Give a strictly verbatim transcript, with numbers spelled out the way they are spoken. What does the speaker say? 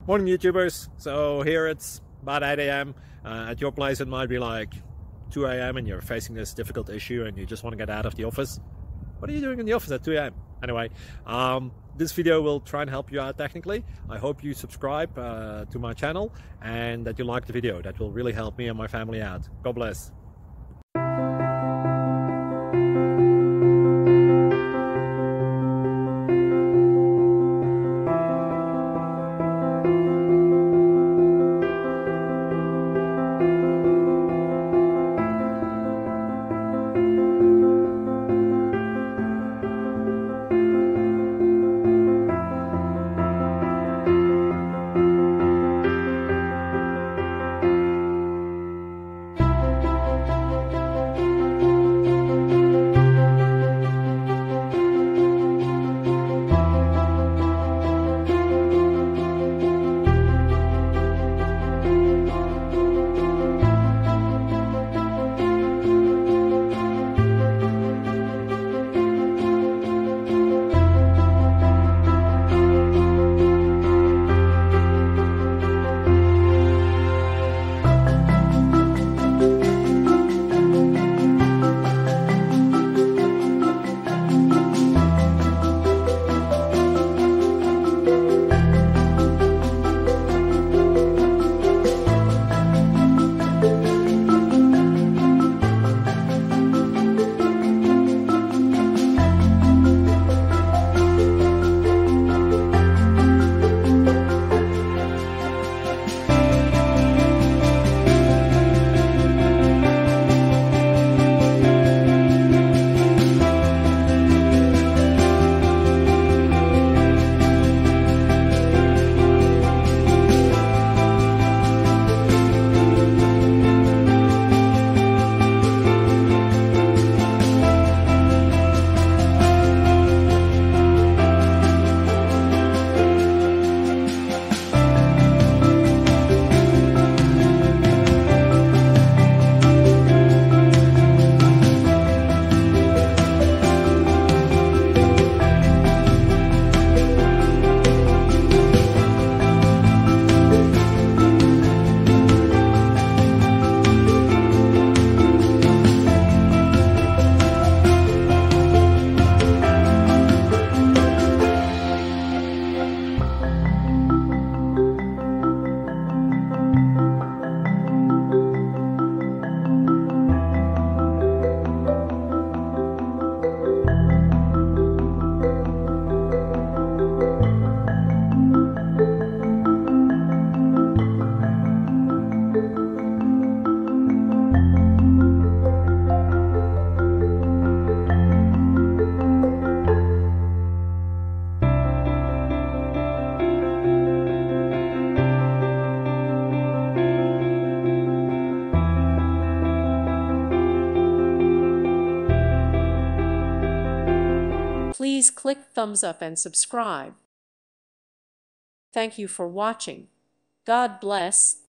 Morning YouTubers. So here it's about eight A M Uh, at your place it might be like two A M and you're facing this difficult issue and you just want to get out of the office. What are you doing in the office at two A M? Anyway, um, this video will try and help you out technically. I hope you subscribe uh, to my channel and that you like the video. That will really help me and my family out. God bless. Please click thumbs up and subscribe. Thank you for watching. God bless.